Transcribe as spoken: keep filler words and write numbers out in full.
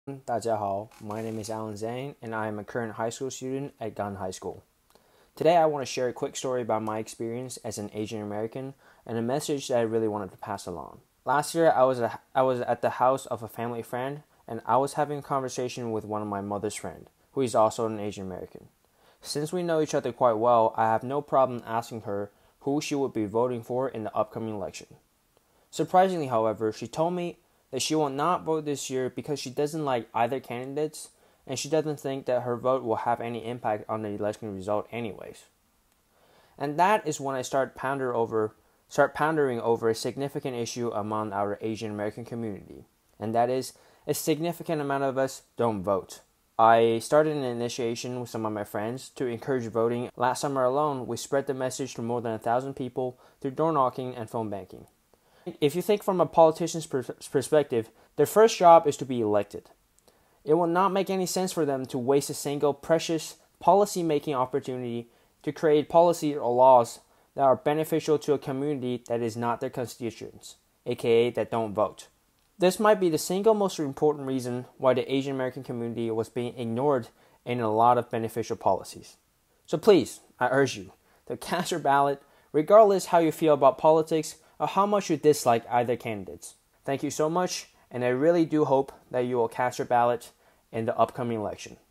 大家好, my name is Alan Zhang, and I am a current high school student at Gun High School. Today I want to share a quick story about my experience as an Asian American and a message that I really wanted to pass along. Last year I was, a, I was at the house of a family friend, and I was having a conversation with one of my mother's friends, who is also an Asian American. Since we know each other quite well, I have no problem asking her who she would be voting for in the upcoming election. Surprisingly, however, she told me that she will not vote this year because she doesn't like either candidates, and she doesn't think that her vote will have any impact on the election result anyways. And that is when I start ponder over start pondering over a significant issue among our Asian American community, and that is a significant amount of us don't vote. I started an initiation with some of my friends to encourage voting. Last summer alone, we spread the message to more than a thousand people through door knocking and phone banking. If you think from a politician's perspective, their first job is to be elected. It will not make any sense for them to waste a single precious policy-making opportunity to create policy or laws that are beneficial to a community that is not their constituents, aka that don't vote. This might be the single most important reason why the Asian American community was being ignored in a lot of beneficial policies. So please, I urge you to cast your ballot, regardless how you feel about politics or how much you dislike either candidates. Thank you so much, and I really do hope that you will cast your ballot in the upcoming election.